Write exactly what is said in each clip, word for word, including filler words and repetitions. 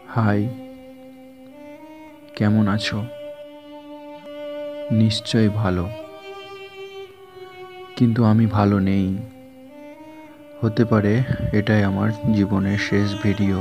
High, কেমন আছো? নিশ্চয় ভালো, কিন্তু আমি ভালো নেই। হতে পারে এটাই আমার জীবনের শেষ ভিডিও।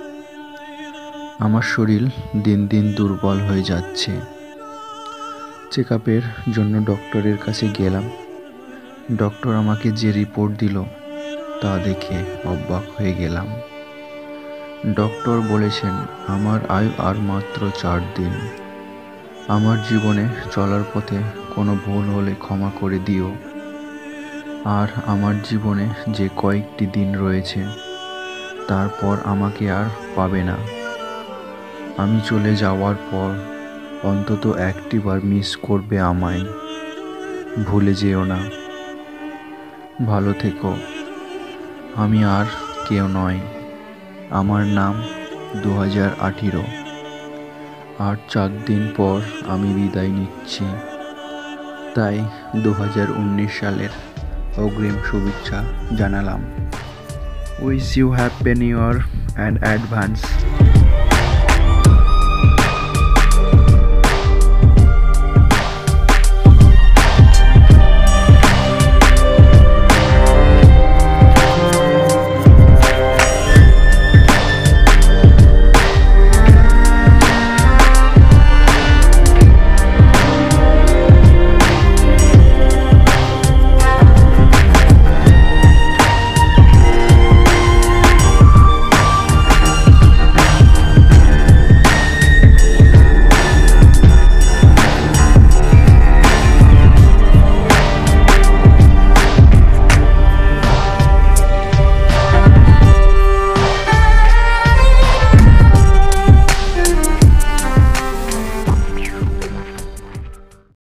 আমার শরীর দিন দিন দুর্বল হয়ে যাচ্ছে। চেক আপের জন্য ডক্টরের কাছে গেলাম। ডক্টর আমাকে যে রিপোর্ট দিল তা দেখে অবাক হয়ে গেলাম। ডক্টর বলেছেন আমার আয়ু আর মাত্র চার দিন। আমার জীবনে চলার পথে কোনো ভুল হলে ক্ষমা করে দিও। আর আমার জীবনে যে কয়েকটি দিন রয়েছে তারপর আমাকে আর পাবে না। আমি চলে যাওয়ার পর অন্তত একটিবার মিস করবে আমায়। ভুলে যেও না। ভালো থেকো। আমি আর কেউ নয়। আমার নাম দু হাজার আঠেরো। আর চার দিন পর আমি বিদায় নিচ্ছি। তাই দু হাজার উনিশ সালের অগ্রিম শুভেচ্ছা জানালাম। Wish you happy new year and advance.